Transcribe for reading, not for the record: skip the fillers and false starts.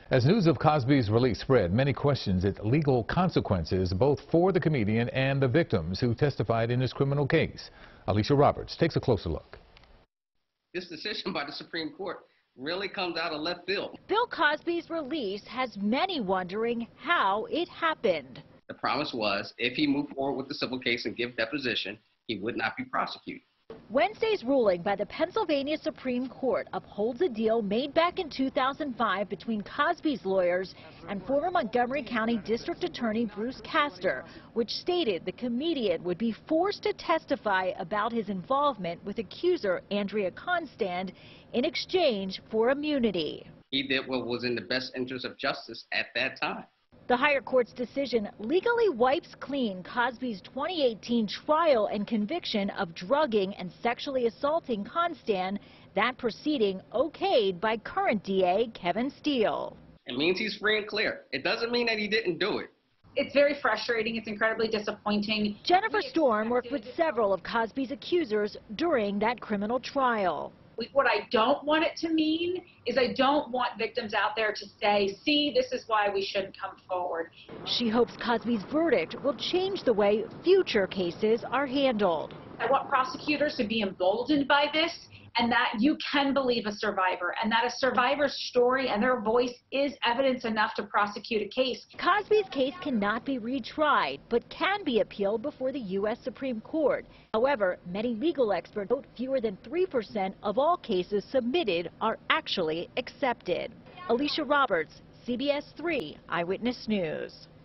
As news of Cosby's release spread, many questioned its legal consequences both for the comedian and the victims who testified in his criminal case. Alicia Roberts takes a closer look. This decision by the Supreme Court really comes out of left field. Bill Cosby's release has many wondering how it happened. The promise was if he moved forward with the civil case and give deposition, he would not be prosecuted. Wednesday's ruling by the Pennsylvania Supreme Court upholds a deal made back in 2005 between Cosby's lawyers and former Montgomery County District Attorney Bruce Castor, which stated the comedian would be forced to testify about his involvement with accuser Andrea Constand in exchange for immunity. He did what was in the best interest of justice at that time. The higher court's decision legally wipes clean Cosby's 2018 trial and conviction of drugging and sexually assaulting Constand, that proceeding okayed by current DA Kevin Steele. It means he's free and clear. It doesn't mean that he didn't do it. It's very frustrating. It's incredibly disappointing. Jennifer Storm worked with several of Cosby's accusers during that criminal trial. What I don't want it to mean is I don't want victims out there to say, see, this is why we shouldn't come forward. She hopes Cosby's verdict will change the way future cases are handled. I want prosecutors to be emboldened by this, and that you can believe a survivor, and that a survivor's story and their voice is evidence enough to prosecute a case. Cosby's case cannot be retried, but can be appealed before the U.S. Supreme Court. However, many legal experts note fewer than 3% of all cases submitted are actually accepted. Alicia Roberts, CBS 3 Eyewitness News.